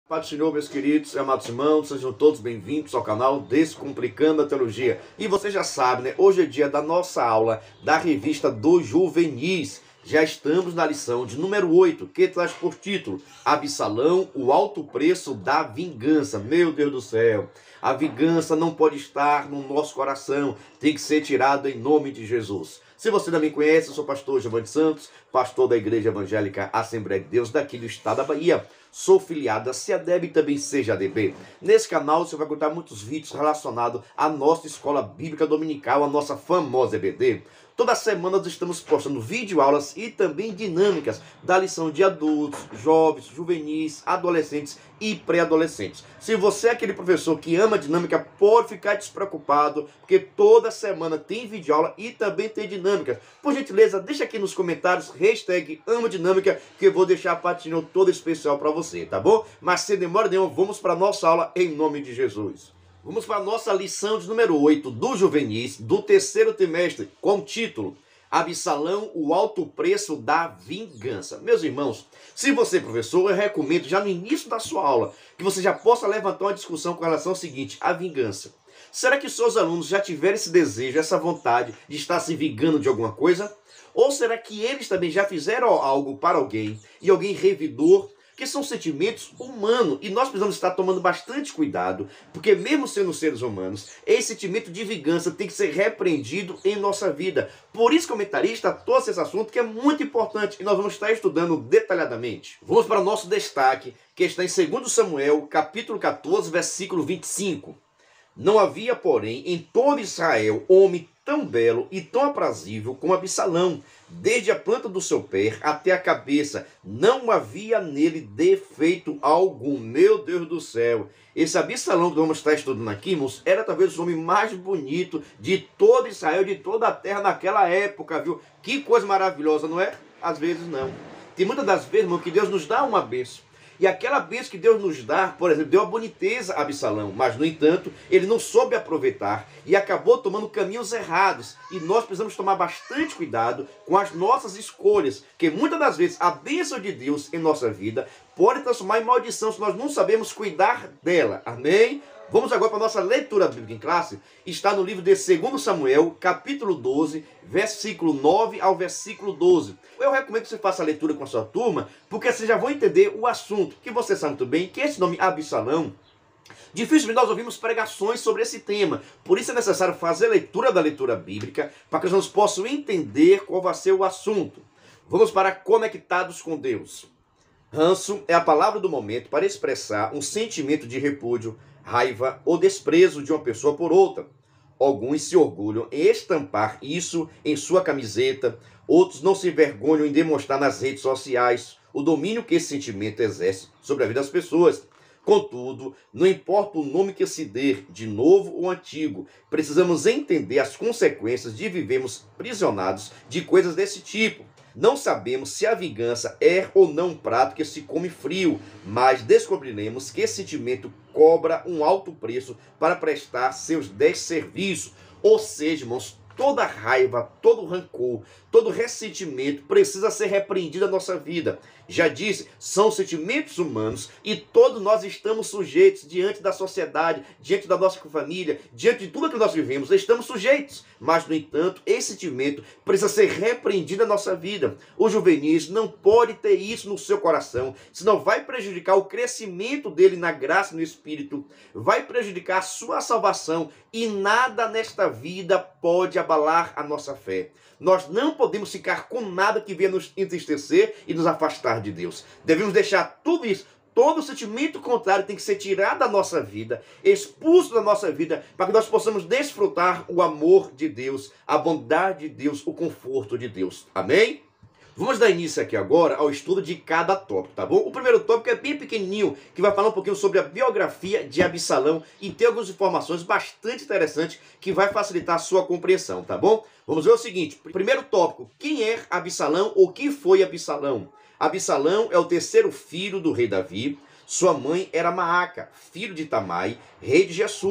Pai do Senhor, meus queridos e amados irmãos, sejam todos bem-vindos ao canal Descomplicando a Teologia. E você já sabe, né? Hoje é dia da nossa aula da revista dos Juvenis. Já estamos na lição de número 8, que traz por título Absalão, o alto preço da vingança. Meu Deus do céu, a vingança não pode estar no nosso coração, tem que ser tirada em nome de Jesus. Se você não me conhece, eu sou o pastor Giovanni Santos, pastor da Igreja Evangélica Assembleia de Deus, daqui do estado da Bahia. Sou filiado a CEADEB e também CEADB. Nesse canal você vai encontrar muitos vídeos relacionados à nossa escola bíblica dominical, a nossa famosa EBD. Toda semana nós estamos postando videoaulas e também dinâmicas da lição de adultos, jovens, juvenis, adolescentes e pré-adolescentes. Se você é aquele professor que ama dinâmica, pode ficar despreocupado, porque toda semana tem videoaula e também tem dinâmica. Por gentileza, deixa aqui nos comentários, #amo dinâmica, que eu vou deixar a patinha toda especial para você, tá bom? Mas sem demora nenhuma, vamos para a nossa aula em nome de Jesus. Vamos para a nossa lição de número 8 do Juvenis, do terceiro trimestre, com o título Absalão, o alto preço da vingança. Meus irmãos, se você é professor, eu recomendo já no início da sua aula que você já possa levantar uma discussão com relação ao seguinte, a vingança. Será que os seus alunos já tiveram esse desejo, essa vontade de estar se vingando de alguma coisa? Ou será que eles também já fizeram algo para alguém e alguém revidou? Que são sentimentos humanos e nós precisamos estar tomando bastante cuidado, porque mesmo sendo seres humanos, esse sentimento de vingança tem que ser repreendido em nossa vida. Por isso, comentarista trouxe esse assunto que é muito importante e nós vamos estar estudando detalhadamente. Vamos para o nosso destaque, que está em 2 Samuel, capítulo 14, versículo 25. Não havia, porém, em todo Israel homem tão belo e tão aprazível como Absalão. Desde a planta do seu pé até a cabeça, não havia nele defeito algum. Meu Deus do céu! Esse Absalão que vamos estar estudando aqui, irmãos, era talvez o homem mais bonito de todo Israel, de toda a terra naquela época, viu? Que coisa maravilhosa, não é? Às vezes não. Tem muitas das vezes, irmão, que Deus nos dá uma bênção. E aquela bênção que Deus nos dá, por exemplo, deu a boniteza a Absalão, mas, no entanto, ele não soube aproveitar e acabou tomando caminhos errados. E nós precisamos tomar bastante cuidado com as nossas escolhas, porque muitas das vezes a bênção de Deus em nossa vida pode transformar em maldição se nós não sabemos cuidar dela. Amém? Vamos agora para a nossa leitura bíblica em classe. Está no livro de 2 Samuel, capítulo 12, versículo 9 ao versículo 12. Eu recomendo que você faça a leitura com a sua turma, porque você já vai entender o assunto, que você sabe muito bem que esse nome Absalão, dificilmente nós ouvimos pregações sobre esse tema. Por isso é necessário fazer a leitura da leitura bíblica, para que nós possamos entender qual vai ser o assunto. Vamos para Conectados com Deus. Ranço é a palavra do momento para expressar um sentimento de repúdio, raiva ou desprezo de uma pessoa por outra. Alguns se orgulham em estampar isso em sua camiseta, outros não se envergonham em demonstrar nas redes sociais o domínio que esse sentimento exerce sobre a vida das pessoas. Contudo, não importa o nome que se dê, de novo ou antigo, precisamos entender as consequências de vivermos prisionados de coisas desse tipo. Não sabemos se a vingança é ou não um prato que se come frio, mas descobriremos que esse sentimento cobra um alto preço para prestar seus desserviços. Ou seja, irmãos, toda raiva, todo rancor, todo ressentimento precisa ser repreendido na nossa vida. Já disse, são sentimentos humanos e todos nós estamos sujeitos diante da sociedade, diante da nossa família, diante de tudo que nós vivemos, estamos sujeitos. Mas, no entanto, esse sentimento precisa ser repreendido na nossa vida. O juvenis não pode ter isso no seu coração, senão vai prejudicar o crescimento dele na graça e no Espírito, vai prejudicar a sua salvação e nada nesta vida pode abalar a nossa fé. Nós não podemos ficar com nada que venha nos entristecer e nos afastar de Deus. Devemos deixar tudo isso. Todo sentimento contrário tem que ser tirado da nossa vida, expulso da nossa vida, para que nós possamos desfrutar o amor de Deus, a bondade de Deus, o conforto de Deus. Amém? Vamos dar início aqui agora ao estudo de cada tópico, tá bom? O primeiro tópico é bem pequenininho, que vai falar um pouquinho sobre a biografia de Absalão e tem algumas informações bastante interessantes que vai facilitar a sua compreensão, tá bom? Vamos ver o seguinte, primeiro tópico, quem é Absalão ou quem foi Absalão? Absalão é o terceiro filho do rei Davi. Sua mãe era Maaca, filho de Tamai, rei de Gesur.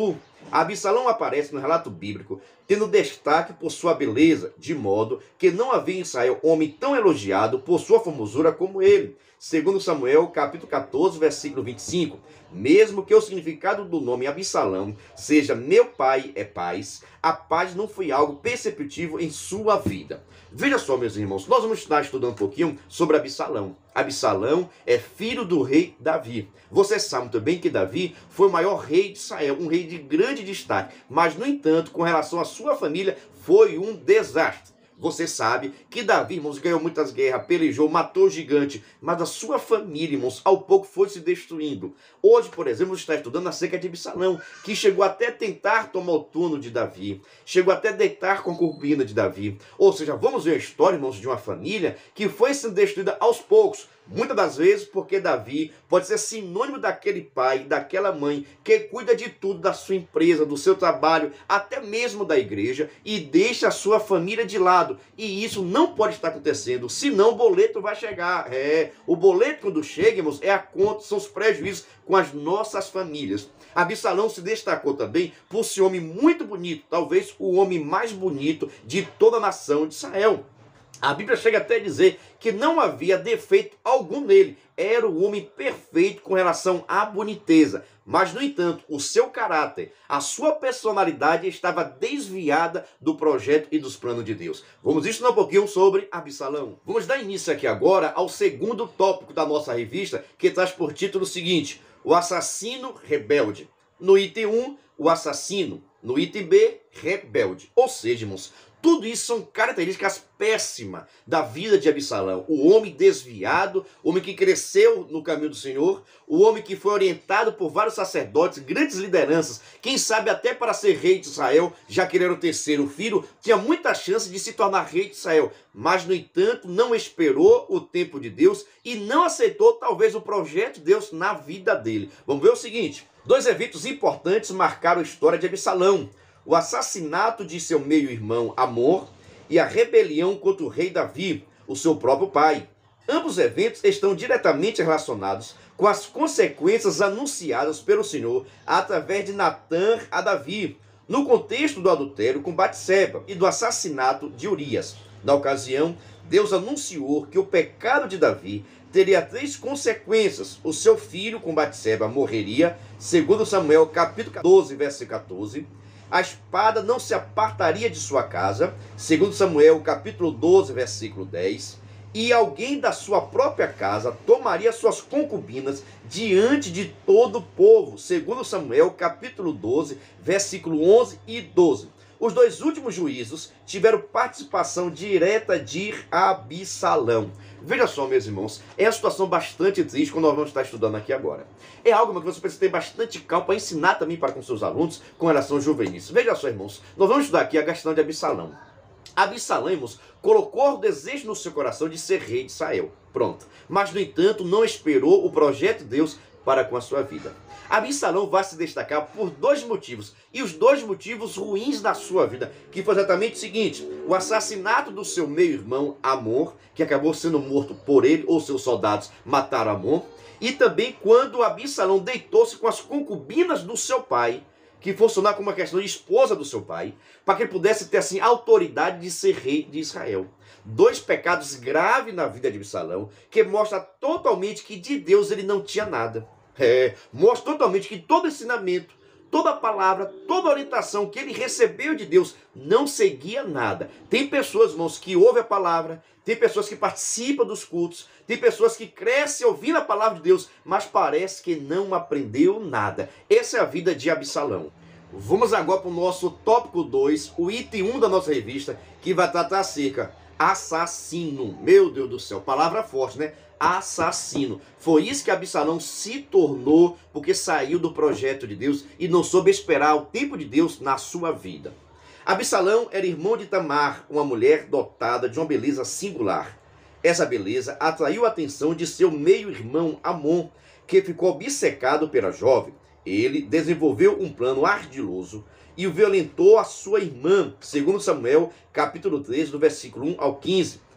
Absalão aparece no relato bíblico tendo destaque por sua beleza, de modo que não havia em Israel homem tão elogiado por sua formosura como ele. Segundo Samuel, capítulo 14, versículo 25, mesmo que o significado do nome Absalão seja meu pai é paz, a paz não foi algo perceptível em sua vida. Veja só, meus irmãos, nós vamos estar estudando um pouquinho sobre Absalão. Absalão é filho do rei Davi. Você sabe muito bem que Davi foi o maior rei de Israel, um rei de grande destaque, mas, no entanto, com relação à sua família, foi um desastre. Você sabe que Davi, irmãos, ganhou muitas guerras, pelejou, matou gigante, mas a sua família, irmãos, ao pouco foi se destruindo. Hoje, por exemplo, está estudando acerca de Absalão, que chegou até tentar tomar o trono de Davi, chegou até deitar com a concubina de Davi. Ou seja, vamos ver a história, irmãos, de uma família que foi sendo destruída aos poucos. Muitas das vezes porque Davi pode ser sinônimo daquele pai, daquela mãe que cuida de tudo, da sua empresa, do seu trabalho, até mesmo da igreja, e deixa a sua família de lado. E isso não pode estar acontecendo, senão o boleto vai chegar. O boleto quando chega, irmãos, é a conta, são os prejuízos com as nossas famílias. Absalão se destacou também por ser um homem muito bonito, talvez o homem mais bonito de toda a nação de Israel. A Bíblia chega até a dizer que não havia defeito algum nele. Era o homem perfeito com relação à boniteza. Mas, no entanto, o seu caráter, a sua personalidade estava desviada do projeto e dos planos de Deus. Vamos estudar um pouquinho sobre Absalão. Vamos dar início aqui agora ao segundo tópico da nossa revista, que traz por título o seguinte: o assassino rebelde. No item 1, o assassino. No item B, rebelde. Ou seja, irmãos, tudo isso são características péssimas da vida de Absalão. O homem desviado, o homem que cresceu no caminho do Senhor, o homem que foi orientado por vários sacerdotes, grandes lideranças, quem sabe até para ser rei de Israel, já que ele era o terceiro filho, tinha muita chance de se tornar rei de Israel. Mas, no entanto, não esperou o tempo de Deus e não aceitou talvez o projeto de Deus na vida dele. Vamos ver o seguinte: dois eventos importantes marcaram a história de Absalão: o assassinato de seu meio-irmão Amon e a rebelião contra o rei Davi, o seu próprio pai. Ambos eventos estão diretamente relacionados com as consequências anunciadas pelo Senhor através de Natã a Davi, no contexto do adultério com Batseba e do assassinato de Urias. Na ocasião, Deus anunciou que o pecado de Davi teria 3 consequências. O seu filho com Batseba morreria, segundo Samuel capítulo 12, versículo 14. A espada não se apartaria de sua casa, segundo Samuel capítulo 12, versículo 10. E alguém da sua própria casa tomaria suas concubinas diante de todo o povo, segundo Samuel capítulo 12, versículo 11 e 12. Os dois últimos juízos tiveram participação direta de Absalão. Veja só, meus irmãos, é uma situação bastante triste quando nós vamos estar estudando aqui agora. É algo que você precisa ter bastante calma para ensinar também para com seus alunos com relação aos juvenis. Veja só, irmãos, nós vamos estudar aqui a questão de Absalão. Absalão, irmãos, colocou o desejo no seu coração de ser rei de Israel. Pronto. Mas, no entanto, não esperou o projeto de Deus para com a sua vida. Absalão vai se destacar por 2 motivos, e os 2 motivos ruins da sua vida, que foi exatamente o seguinte: o assassinato do seu meio-irmão Amon, que acabou sendo morto por ele, ou seus soldados mataram Amon, e também quando Absalão deitou-se com as concubinas do seu pai, que funcionar como uma questão de esposa do seu pai, para que ele pudesse ter assim autoridade de ser rei de Israel. 2 pecados graves na vida de Absalão, que mostra totalmente que de Deus ele não tinha nada. Mostra totalmente que todo ensinamento, toda palavra, toda orientação que ele recebeu de Deus não seguia nada. Tem pessoas, irmãos, que ouvem a palavra, tem pessoas que participam dos cultos, tem pessoas que crescem ouvindo a palavra de Deus, mas parece que não aprendeu nada. Essa é a vida de Absalão. Vamos agora para o nosso tópico 2, o item 1 da nossa revista, que vai tratar acerca assassino. Meu Deus do céu, palavra forte, né? Assassino. Foi isso que Absalão se tornou, porque saiu do projeto de Deus e não soube esperar o tempo de Deus na sua vida. Absalão era irmão de Tamar, uma mulher dotada de uma beleza singular. Essa beleza atraiu a atenção de seu meio-irmão Amon, que ficou obcecado pela jovem. Ele desenvolveu um plano ardiloso e violentou a sua irmã, segundo Samuel, capítulo 13, do versículo 1 ao 15.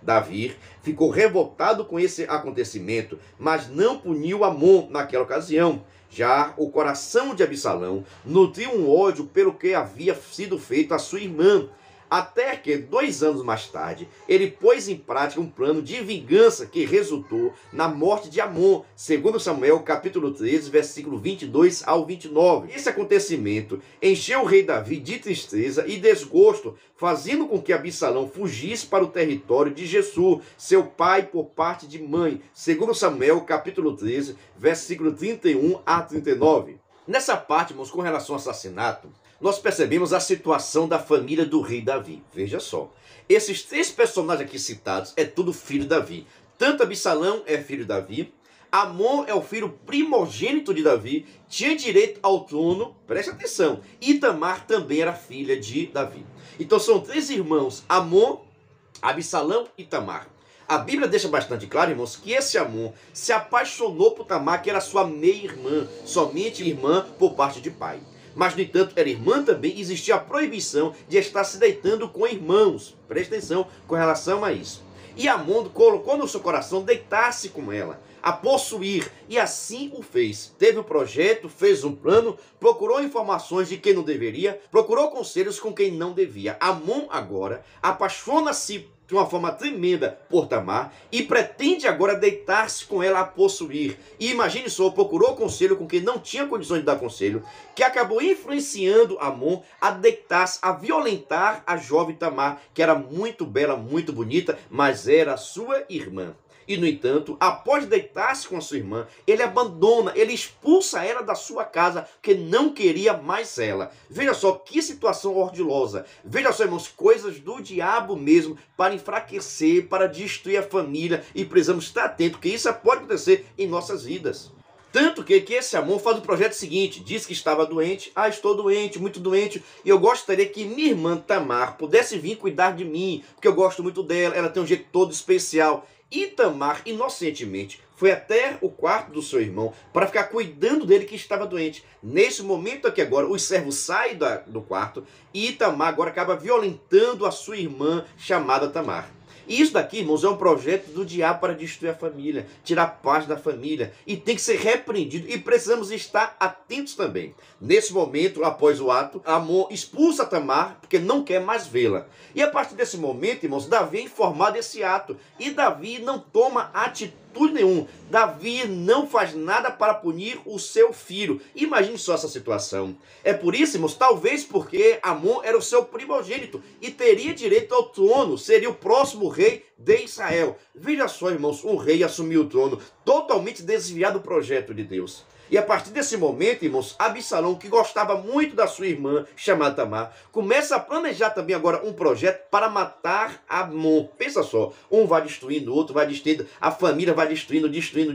Davi ficou revoltado com esse acontecimento, mas não puniu Amon naquela ocasião. Já o coração de Absalão nutriu um ódio pelo que havia sido feito à sua irmã, até que 2 anos mais tarde ele pôs em prática um plano de vingança que resultou na morte de Amon, segundo Samuel capítulo 13, versículo 22 ao 29. Esse acontecimento encheu o rei Davi de tristeza e desgosto, fazendo com que Absalão fugisse para o território de Gesur, seu pai por parte de mãe, segundo Samuel capítulo 13, versículo 31 a 39. Nessa parte, irmãos, com relação ao assassinato, nós percebemos a situação da família do rei Davi. Veja só, esses 3 personagens aqui citados é tudo filho de Davi. Tanto Absalão é filho de Davi, Amon é o filho primogênito de Davi, tinha direito ao trono, preste atenção, e Tamar também era filha de Davi. Então são 3 irmãos, Amon, Absalão e Tamar. A Bíblia deixa bastante claro, irmãos, que esse Amon se apaixonou por Tamar, que era sua meia-irmã, somente irmã por parte de pai. Mas, no entanto, era irmã também, existia a proibição de estar se deitando com irmãos. Preste atenção com relação a isso. E Amon colocou no seu coração deitar-se com ela, a possuir, e assim o fez. Teve um projeto, fez um plano, procurou informações de quem não deveria, procurou conselhos com quem não devia. Amon agora apaixona-se de uma forma tremenda por Tamar e pretende agora deitar-se com ela a possuir. E imagine só, procurou conselho com quem não tinha condições de dar conselho, que acabou influenciando Amon a deitar-se, a violentar a jovem Tamar, que era muito bela, muito bonita, mas era sua irmã. E, no entanto, após deitar-se com a sua irmã, ele abandona, ele expulsa ela da sua casa, porque não queria mais ela. Veja só que situação ordilosa. Veja só, irmãos, coisas do diabo mesmo para enfraquecer, para destruir a família. E precisamos estar atentos, que isso pode acontecer em nossas vidas. Tanto que esse Amon faz o projeto seguinte, diz que estava doente, estou doente, muito doente, e eu gostaria que minha irmã Tamar pudesse vir cuidar de mim, porque eu gosto muito dela, ela tem um jeito todo especial. E Tamar, inocentemente, foi até o quarto do seu irmão para ficar cuidando dele que estava doente. Nesse momento aqui agora, os servos saem do quarto e Tamar agora acaba violentando a sua irmã chamada Tamar. E isso daqui, irmãos, é um projeto do diabo para destruir a família, tirar a paz da família. E tem que ser repreendido. E precisamos estar atentos também. Nesse momento, após o ato, Amon expulsa Tamar, porque não quer mais vê-la. E a partir desse momento, irmãos, Davi é informado desse ato. E Davi não toma atitude nenhuma. Davi não faz nada para punir o seu filho. Imagine só essa situação. É por isso, irmãos, talvez porque Amon era o seu primogênito e teria direito ao trono, seria o próximo rei de Israel. Veja só, irmãos, um rei assumiu o trono totalmente desviado do projeto de Deus. E a partir desse momento, irmãos, Absalão, que gostava muito da sua irmã, chamada Tamar, começa a planejar também agora um projeto para matar Amon. Pensa só, um vai destruindo, o outro vai destruindo, a família vai destruindo,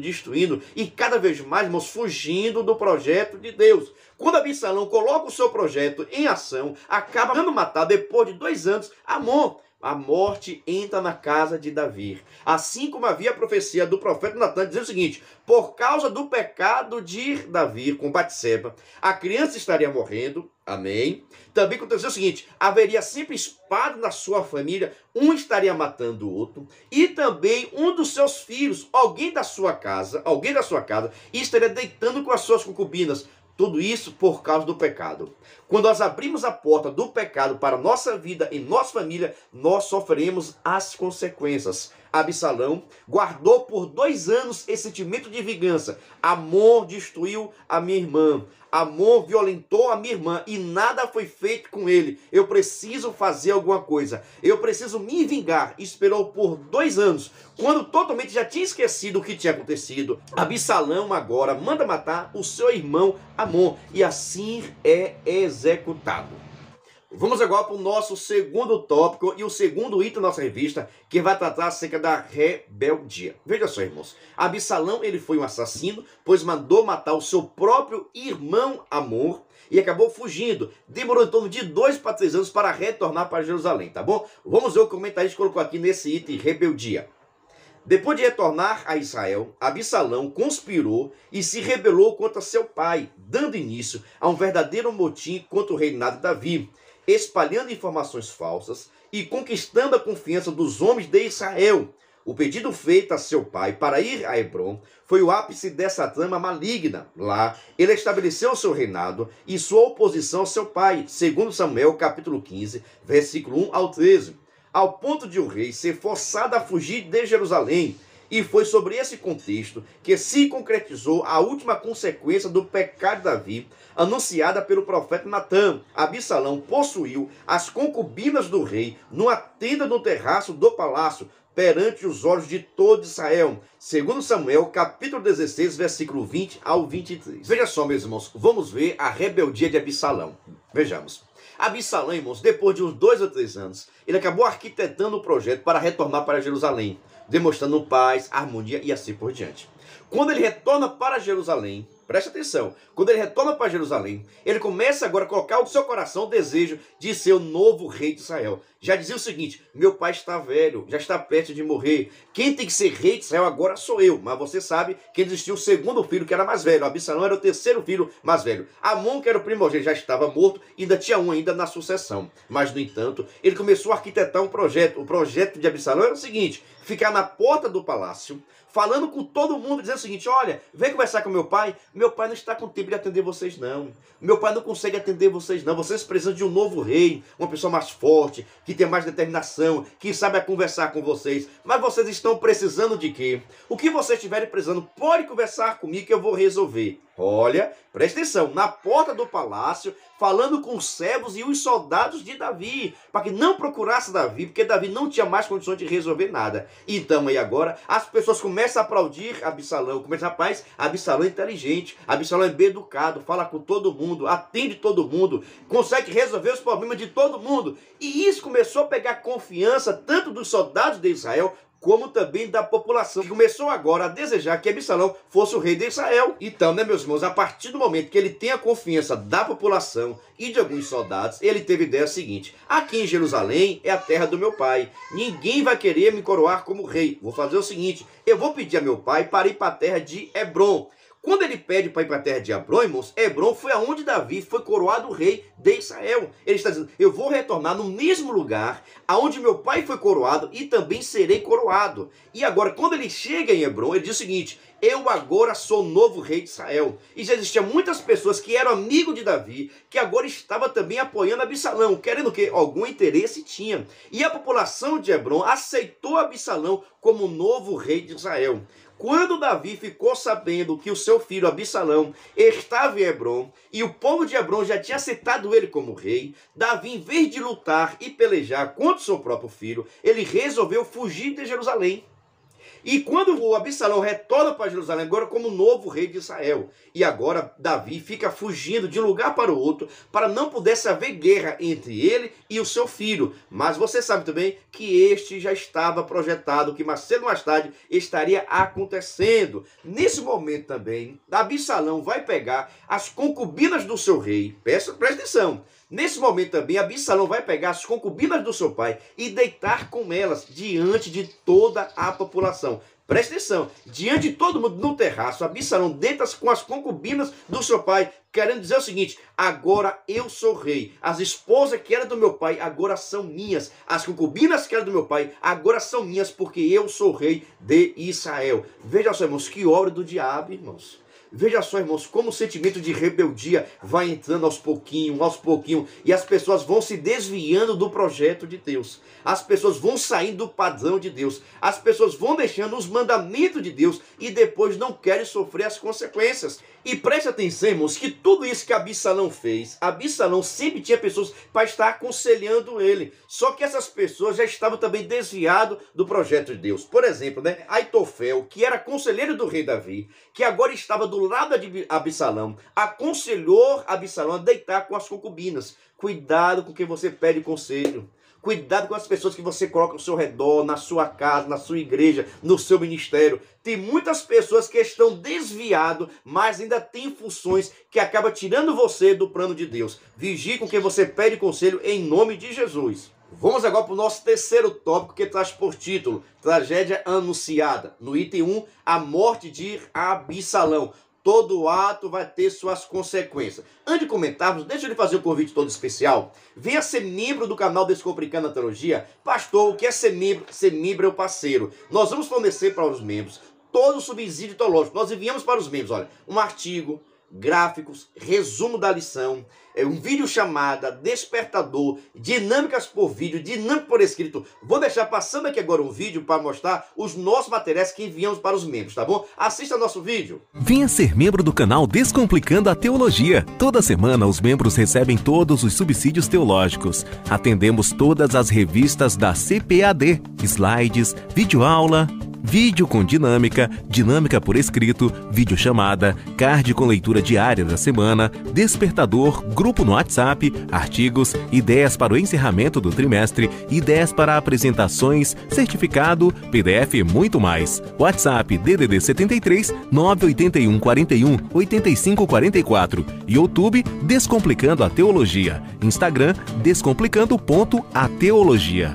e cada vez mais, irmãos, fugindo do projeto de Deus. Quando Absalão coloca o seu projeto em ação, acaba sendo matado depois de 2 anos, Amon. A morte entra na casa de Davi. Assim como havia a profecia do profeta Natan, dizendo o seguinte: por causa do pecado de Davi com Batseba, a criança estaria morrendo. Amém. Também aconteceu o seguinte: haveria sempre espada na sua família, um estaria matando o outro, e também um dos seus filhos, alguém da sua casa, estaria deitando com as suas concubinas. Tudo isso por causa do pecado. Quando nós abrimos a porta do pecado para a nossa vida e nossa família, nós sofremos as consequências. Absalão guardou por 2 anos esse sentimento de vingança. Amon destruiu a minha irmã. Amon violentou a minha irmã e nada foi feito com ele. Eu preciso fazer alguma coisa. Eu preciso me vingar. Esperou por 2 anos. Quando totalmente já tinha esquecido o que tinha acontecido, Absalão agora manda matar o seu irmão Amon. E assim é executado. Vamos agora para o nosso segundo tópico e o segundo item da nossa revista, que vai tratar acerca da rebeldia. Veja só, irmãos. Absalão, ele foi um assassino, pois mandou matar o seu próprio irmão Amon e acabou fugindo. Demorou em torno de 2 para 3 anos para retornar para Jerusalém, tá bom? Vamos ver o comentário que colocou aqui nesse item, rebeldia. Depois de retornar a Israel, Absalão conspirou e se rebelou contra seu pai, dando início a um verdadeiro motim contra o reinado de Davi. espalhando informações falsas e conquistando a confiança dos homens de Israel. O pedido feito a seu pai para ir a Hebrom foi o ápice dessa trama maligna. Lá, ele estabeleceu seu reinado e sua oposição ao seu pai, segundo Samuel, capítulo 15, versículo 1 ao 13, ao ponto de o rei ser forçado a fugir de Jerusalém. E foi sobre esse contexto que se concretizou a última consequência do pecado de Davi, anunciada pelo profeta Natã. Absalão possuiu as concubinas do rei numa tenda no terraço do palácio, perante os olhos de todo Israel. Segundo Samuel, capítulo 16, versículo 20 ao 23. Veja só, meus irmãos, vamos ver a rebeldia de Absalão. Vejamos. Absalão, irmãos, depois de uns 2 ou 3 anos, ele acabou arquitetando o projeto para retornar para Jerusalém, demonstrando paz, harmonia e assim por diante. Quando ele retorna para Jerusalém, preste atenção, quando ele retorna para Jerusalém, ele começa agora a colocar no seu coração o desejo de ser o novo rei de Israel. Já dizia o seguinte: meu pai está velho, já está perto de morrer. Quem tem que ser rei de Israel agora sou eu. Mas você sabe que existiu o segundo filho que era mais velho. Absalão era o terceiro filho mais velho. Amon, que era o primogênito, já estava morto, ainda tinha um ainda na sucessão. Mas, no entanto, ele começou a arquitetar um projeto. O projeto de Absalão era o seguinte: ficar na porta do palácio, falando com todo mundo, dizendo o seguinte: olha, vem conversar com meu pai não está com tempo de atender vocês não. Meu pai não consegue atender vocês não. Vocês precisam de um novo rei, uma pessoa mais forte, que tenha mais determinação, que saiba conversar com vocês. Mas vocês estão precisando de quê? O que vocês estiverem precisando, pode conversar comigo que eu vou resolver. Olha, presta atenção, na porta do palácio, falando com os servos e os soldados de Davi, para que não procurasse Davi, porque Davi não tinha mais condições de resolver nada. Então, aí agora, as pessoas começam a aplaudir Absalão. Começam, rapaz, Absalão é inteligente, Absalão é bem educado, fala com todo mundo, atende todo mundo, consegue resolver os problemas de todo mundo. E isso começou a pegar confiança tanto dos soldados de Israel, como também da população, que começou agora a desejar que Absalão fosse o rei de Israel. Então, né, meus irmãos, a partir do momento que ele tem a confiança da população e de alguns soldados, ele teve a ideia seguinte: aqui em Jerusalém é a terra do meu pai, ninguém vai querer me coroar como rei. Vou fazer o seguinte: eu vou pedir a meu pai para ir para a terra de Hebrom. Quando ele pede para ir para a terra de Hebrom, irmãos, Hebrom foi aonde Davi foi coroado rei de Israel. Ele está dizendo: eu vou retornar no mesmo lugar aonde meu pai foi coroado e também serei coroado. E agora, quando ele chega em Hebrom, ele diz o seguinte: eu agora sou o novo rei de Israel. E já existiam muitas pessoas que eram amigos de Davi, que agora estavam também apoiando Absalão, querendo o quê? Algum interesse tinha. E a população de Hebrom aceitou Absalão como novo rei de Israel. Quando Davi ficou sabendo que o seu filho Absalão estava em Hebrom e o povo de Hebrom já tinha aceitado ele como rei, Davi, em vez de lutar e pelejar contra o seu próprio filho, ele resolveu fugir de Jerusalém. E quando o Absalão retorna para Jerusalém, agora como novo rei de Israel, e agora Davi fica fugindo de um lugar para o outro, para não pudesse haver guerra entre ele e o seu filho. Mas você sabe também que este já estava projetado, que mais cedo ou mais tarde estaria acontecendo. Nesse momento também, Absalão vai pegar as concubinas do seu rei. Presta atenção. Nesse momento também, Absalão vai pegar as concubinas do seu pai e deitar com elas diante de toda a população. Presta atenção, diante de todo mundo no terraço, Absalão deita com as concubinas do seu pai, querendo dizer o seguinte: agora eu sou rei. As esposas que eram do meu pai agora são minhas. As concubinas que eram do meu pai agora são minhas, porque eu sou rei de Israel. Veja só, irmãos, que obra do diabo, irmãos. Veja só, irmãos, como o sentimento de rebeldia vai entrando aos pouquinhos, e as pessoas vão se desviando do projeto de Deus. As pessoas vão saindo do padrão de Deus. As pessoas vão deixando os mandamentos de Deus e depois não querem sofrer as consequências. E preste atenção, irmãos, que tudo isso que Absalão fez, Absalão sempre tinha pessoas para estar aconselhando ele. Só que essas pessoas já estavam também desviadas do projeto de Deus. Por exemplo, né, Aitofel, que era conselheiro do rei Davi, que agora estava do lado de Absalão, aconselhou Absalão a deitar com as concubinas. Cuidado com quem você pede conselho. Cuidado com as pessoas que você coloca ao seu redor, na sua casa, na sua igreja, no seu ministério. Tem muitas pessoas que estão desviadas, mas ainda tem funções que acabam tirando você do plano de Deus. Vigie com quem você pede conselho em nome de Jesus. Vamos agora para o nosso terceiro tópico, que traz por título Tragédia Anunciada. No item 1, a morte de Absalão. Todo ato vai ter suas consequências. Antes de comentarmos, deixa eu lhe fazer um convite todo especial. Venha ser membro do canal Descomplicando a Teologia. Pastor, o que é ser membro? Ser membro é o parceiro. Nós vamos fornecer para os membros todo o subsídio teológico. Nós enviamos para os membros, olha, um artigo, gráficos, resumo da lição, um vídeo chamada, despertador, dinâmicas por vídeo, dinâmica por escrito. Vou deixar passando aqui agora um vídeo para mostrar os nossos materiais que enviamos para os membros, tá bom? Assista nosso vídeo. Venha ser membro do canal Descomplicando a Teologia. Toda semana os membros recebem todos os subsídios teológicos. Atendemos todas as revistas da CPAD, slides, videoaula, vídeo com dinâmica, dinâmica por escrito, videochamada, card com leitura diária da semana, despertador, grupo no WhatsApp, artigos, ideias para o encerramento do trimestre, ideias para apresentações, certificado, PDF e muito mais. WhatsApp DDD 73 981 41 85 44. YouTube Descomplicando a Teologia. Instagram descomplicando.ateologia.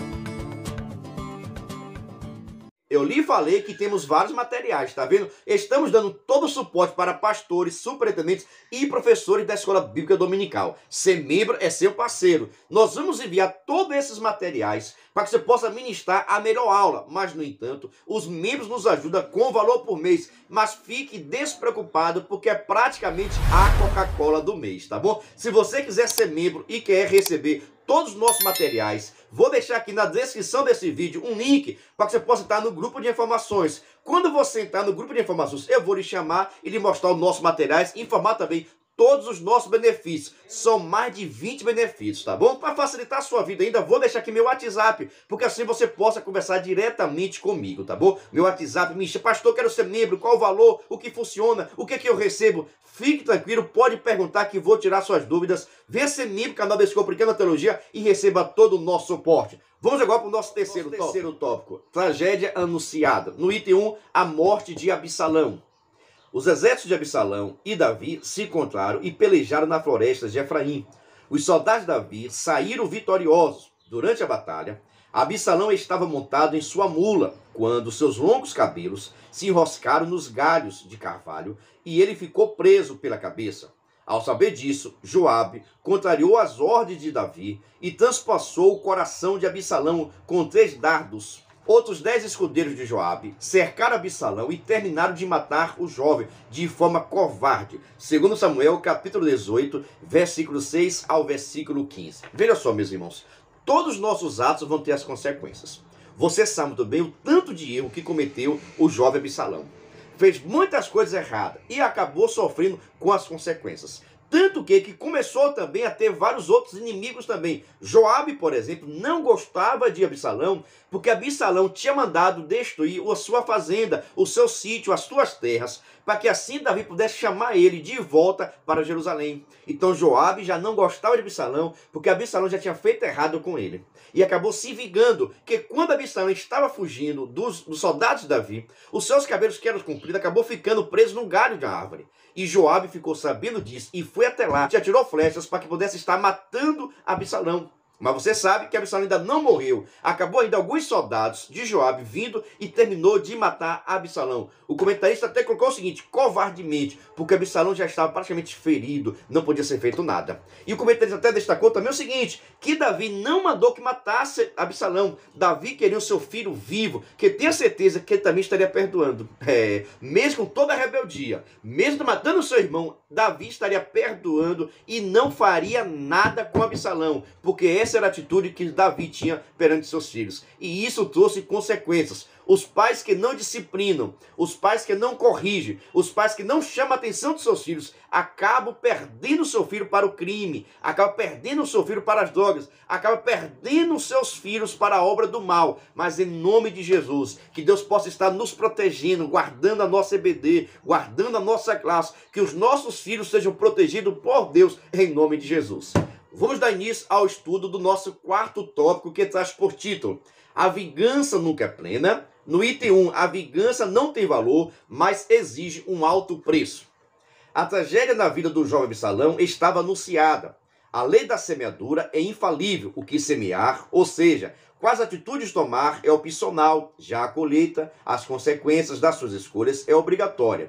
Eu lhe falei que temos vários materiais, tá vendo? Estamos dando todo o suporte para pastores, superintendentes e professores da Escola Bíblica Dominical. Ser membro é seu parceiro. Nós vamos enviar todos esses materiais para que você possa ministrar a melhor aula. Mas, no entanto, os membros nos ajudam com valor por mês. Mas fique despreocupado porque é praticamente a Coca-Cola do mês, tá bom? Se você quiser ser membro e quer receber todos os nossos materiais, vou deixar aqui na descrição desse vídeo um link para que você possa entrar no grupo de informações. Quando você entrar no grupo de informações, eu vou lhe chamar e lhe mostrar os nossos materiais e informar também todos os nossos benefícios. São mais de 20 benefícios, tá bom? Para facilitar a sua vida ainda, vou deixar aqui meu WhatsApp, porque assim você possa conversar diretamente comigo, tá bom? Meu WhatsApp, me chama, pastor, quero ser membro, qual o valor, o que funciona, o que eu recebo? Fique tranquilo, pode perguntar que vou tirar suas dúvidas. Venha ser membro do canal Descomplicando a Teologia e receba todo o nosso suporte. Vamos agora para o nosso terceiro tópico. Tragédia anunciada. No item 1, a morte de Absalão. Os exércitos de Absalão e Davi se encontraram e pelejaram na floresta de Efraim. Os soldados de Davi saíram vitoriosos. Durante a batalha, Absalão estava montado em sua mula, quando seus longos cabelos se enroscaram nos galhos de carvalho e ele ficou preso pela cabeça. Ao saber disso, Joabe contrariou as ordens de Davi e transpassou o coração de Absalão com 3 dardos. Outros 10 escudeiros de Joabe cercaram Absalão e terminaram de matar o jovem de forma covarde. Segundo Samuel, capítulo 18, versículo 6 ao versículo 15. Veja só, meus irmãos, todos os nossos atos vão ter as consequências. Você sabe muito bem o tanto de erro que cometeu o jovem Absalão. Fez muitas coisas erradas e acabou sofrendo com as consequências. Tanto que começou também a ter vários outros inimigos também. Joabe, por exemplo, não gostava de Absalão, porque Absalão tinha mandado destruir a sua fazenda, o seu sítio, as suas terras, para que assim Davi pudesse chamar ele de volta para Jerusalém. Então Joabe já não gostava de Absalão, porque Absalão já tinha feito errado com ele. E acabou se vingando, que quando Absalão estava fugindo dos soldados de Davi, os seus cabelos que eram compridos acabou ficando preso num galho de árvore. E Joabe ficou sabendo disso e foi até lá, já tirou flechas para que pudesse estar matando Absalão. Mas você sabe que Absalão ainda não morreu. Acabou ainda alguns soldados de Joabe vindo e terminou de matar Absalão. O comentarista até colocou o seguinte, covardemente, porque Absalão já estava praticamente ferido, não podia ser feito nada. E o comentarista até destacou também o seguinte, que Davi não mandou que matasse Absalão. Davi queria o seu filho vivo, que tenha certeza que ele também estaria perdoando. Mesmo com toda a rebeldia, mesmo matando o seu irmão, Davi estaria perdoando e não faria nada com Absalão, porque essa era a atitude que Davi tinha perante seus filhos. E isso trouxe consequências. Os pais que não disciplinam, os pais que não corrigem, os pais que não chamam a atenção dos seus filhos, acabam perdendo o seu filho para o crime, acabam perdendo o seu filho para as drogas, acabam perdendo os seus filhos para a obra do mal. Mas em nome de Jesus, que Deus possa estar nos protegendo, guardando a nossa EBD, guardando a nossa classe, que os nossos filhos sejam protegidos por Deus, em nome de Jesus. Vamos dar início ao estudo do nosso quarto tópico, que traz por título A Vingança Nunca é Plena. No item 1, a vingança não tem valor, mas exige um alto preço. A tragédia na vida do jovem Absalão estava anunciada. A lei da semeadura é infalível, o que semear, ou seja, quais atitudes tomar é opcional, já a colheita, as consequências das suas escolhas é obrigatória.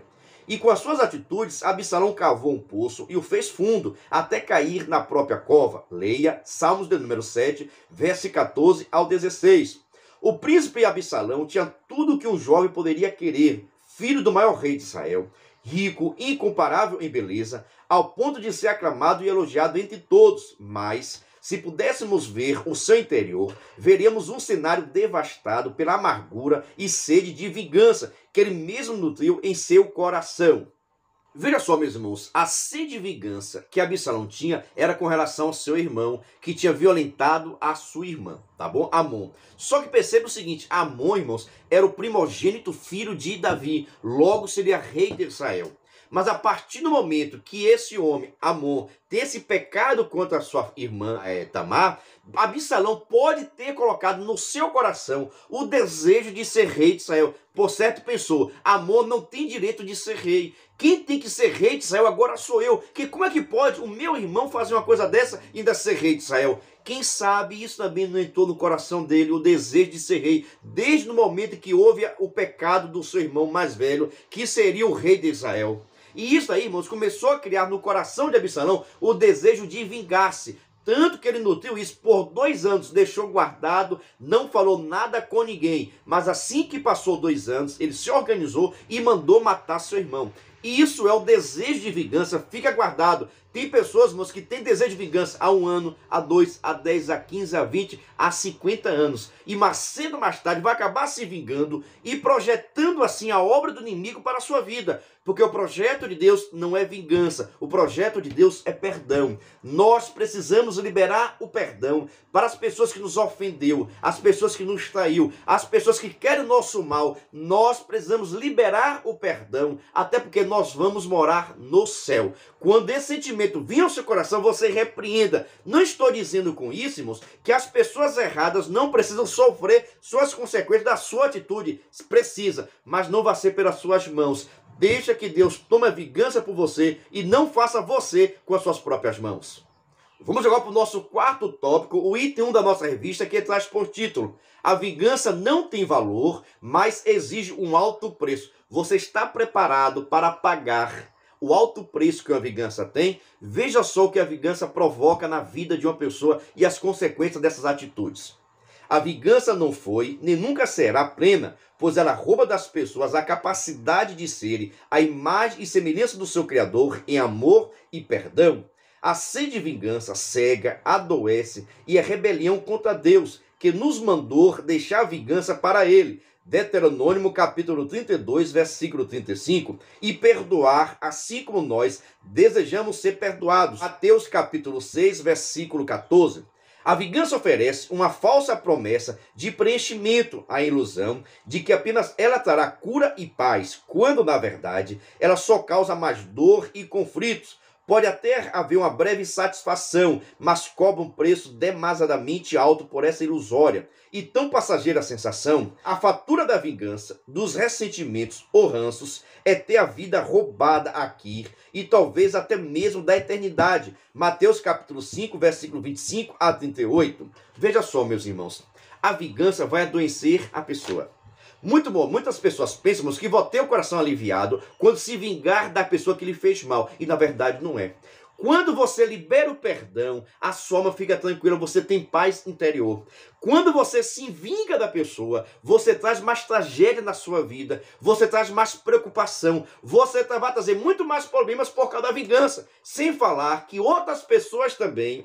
E com as suas atitudes, Absalão cavou um poço e o fez fundo, até cair na própria cova. Leia Salmos de número 7, verso 14 ao 16. O príncipe Absalão tinha tudo o que um jovem poderia querer, filho do maior rei de Israel, rico, incomparável em beleza, ao ponto de ser aclamado e elogiado entre todos. Mas, se pudéssemos ver o seu interior, veríamos um cenário devastado pela amargura e sede de vingança que ele mesmo nutriu em seu coração. Veja só, meus irmãos, a sede de vingança que Absalão tinha era com relação ao seu irmão, que tinha violentado a sua irmã, tá bom? Amon. Só que perceba o seguinte, Amon, irmãos, era o primogênito filho de Davi, logo seria rei de Israel. Mas a partir do momento que esse homem, Amon, tem esse pecado contra a sua irmã Tamar, Absalão pode ter colocado no seu coração o desejo de ser rei de Israel. Por certo pensou, Amon não tem direito de ser rei. Quem tem que ser rei de Israel agora sou eu. Que como é que pode o meu irmão fazer uma coisa dessa e ainda ser rei de Israel? Quem sabe isso também não entrou no coração dele, o desejo de ser rei, desde o momento que houve o pecado do seu irmão mais velho, que seria o rei de Israel. E isso aí, irmãos, começou a criar no coração de Absalão o desejo de vingar-se. Tanto que ele nutriu isso por 2 anos, deixou guardado, não falou nada com ninguém. Mas assim que passou 2 anos, ele se organizou e mandou matar seu irmão. E isso é o desejo de vingança, fica guardado. Tem pessoas, irmãos, que têm desejo de vingança há 1 ano, há 2, há 10, há 15, há 20, há 50 anos. E mais cedo ou mais tarde vai acabar se vingando e projetando assim a obra do inimigo para a sua vida. Porque o projeto de Deus não é vingança, o projeto de Deus é perdão. Nós precisamos liberar o perdão para as pessoas que nos ofendeu, as pessoas que nos traiu, as pessoas que querem o nosso mal. Nós precisamos liberar o perdão, até porque nós vamos morar no céu. Quando esse sentimento vir ao seu coração, você repreenda. Não estou dizendo com isso, irmãos, que as pessoas erradas não precisam sofrer suas consequências da sua atitude. Precisa, mas não vai ser pelas suas mãos. Deixa que Deus tome vingança por você e não faça você com as suas próprias mãos. Vamos agora para o nosso 4º tópico, o item 1 da nossa revista, que traz por título: a vingança não tem valor, mas exige um alto preço. Você está preparado para pagar o alto preço que a vingança tem? Veja só o que a vingança provoca na vida de uma pessoa e as consequências dessas atitudes. A vingança não foi, nem nunca será plena, pois ela rouba das pessoas a capacidade de serem a imagem e semelhança do seu Criador em amor e perdão. A sede de vingança cega, adoece e é rebelião contra Deus, que nos mandou deixar a vingança para Ele. Deuteronômio capítulo 32, versículo 35, e perdoar assim como nós desejamos ser perdoados. Mateus capítulo 6, versículo 14. A vingança oferece uma falsa promessa de preenchimento, a ilusão de que apenas ela trará cura e paz, quando na verdade ela só causa mais dor e conflitos. Pode até haver uma breve satisfação, mas cobra um preço demasiadamente alto por essa ilusória e tão passageira sensação. A fatura da vingança, dos ressentimentos ou ranços, é ter a vida roubada aqui e talvez até mesmo da eternidade. Mateus capítulo 5, versículo 25 a 38. Veja só, meus irmãos, a vingança vai adoecer a pessoa. Muito bom, muitas pessoas pensam que vão ter o coração aliviado quando se vingar da pessoa que lhe fez mal, e na verdade não é. Quando você libera o perdão, a sua alma fica tranquila, você tem paz interior. Quando você se vinga da pessoa, você traz mais tragédia na sua vida, você traz mais preocupação, você vai trazer muito mais problemas por causa da vingança. Sem falar que outras pessoas também,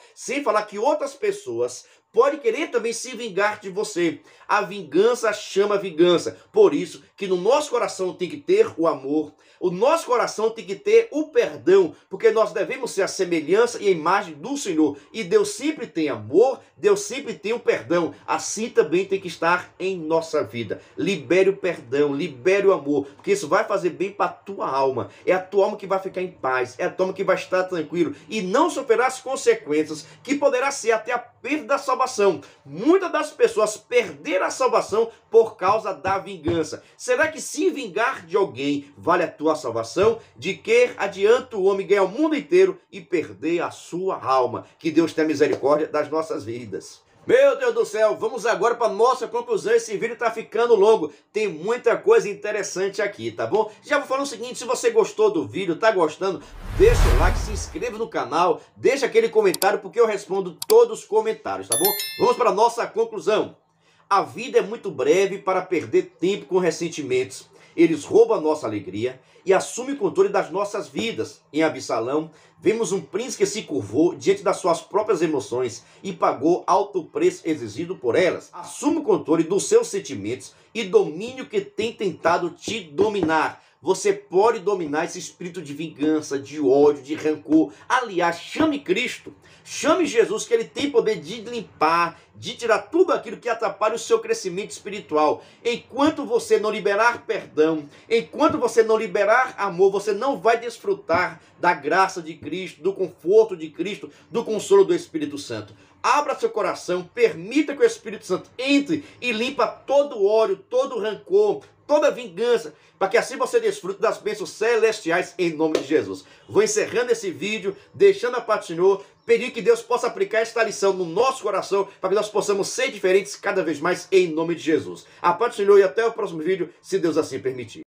pode querer também se vingar de você. A vingança chama vingança. Por isso que no nosso coração tem que ter o amor. O nosso coração tem que ter o perdão. Porque nós devemos ser a semelhança e a imagem do Senhor. E Deus sempre tem amor, Deus sempre tem o perdão. Assim também tem que estar em nossa vida. Libere o perdão, libere o amor. Porque isso vai fazer bem para a tua alma. É a tua alma que vai ficar em paz. É a tua alma que vai estar tranquilo. E não sofrerá as consequências que poderá ser até a perda da salvação. Muitas das pessoas perderam a salvação por causa da vingança. Será que se vingar de alguém vale a tua salvação? De que adianta o homem ganhar o mundo inteiro e perder a sua alma? Que Deus tenha misericórdia das nossas vidas. Meu Deus do céu, vamos agora para nossa conclusão. Esse vídeo tá ficando longo, tem muita coisa interessante aqui, tá bom? Já vou falar o seguinte, se você gostou do vídeo, tá gostando, deixa o like, se inscreva no canal, deixa aquele comentário porque eu respondo todos os comentários, tá bom? Vamos para nossa conclusão. A vida é muito breve para perder tempo com ressentimentos. Eles roubam a nossa alegria e assumem o controle das nossas vidas. Em Absalão, vemos um príncipe que se curvou diante das suas próprias emoções e pagou alto preço exigido por elas. Assume o controle dos seus sentimentos e domine o que tem tentado te dominar. Você pode dominar esse espírito de vingança, de ódio, de rancor. Aliás, chame Cristo, chame Jesus, que ele tem poder de limpar, de tirar tudo aquilo que atrapalha o seu crescimento espiritual. Enquanto você não liberar perdão, enquanto você não liberar amor, você não vai desfrutar da graça de Cristo, do conforto de Cristo, do consolo do Espírito Santo. Abra seu coração, permita que o Espírito Santo entre e limpa todo o ódio, todo o rancor, toda a vingança, para que assim você desfrute das bênçãos celestiais em nome de Jesus. Vou encerrando esse vídeo, deixando a paz do Senhor, pedindo que Deus possa aplicar esta lição no nosso coração, para que nós possamos ser diferentes cada vez mais em nome de Jesus. A paz do Senhor e até o próximo vídeo, se Deus assim permitir.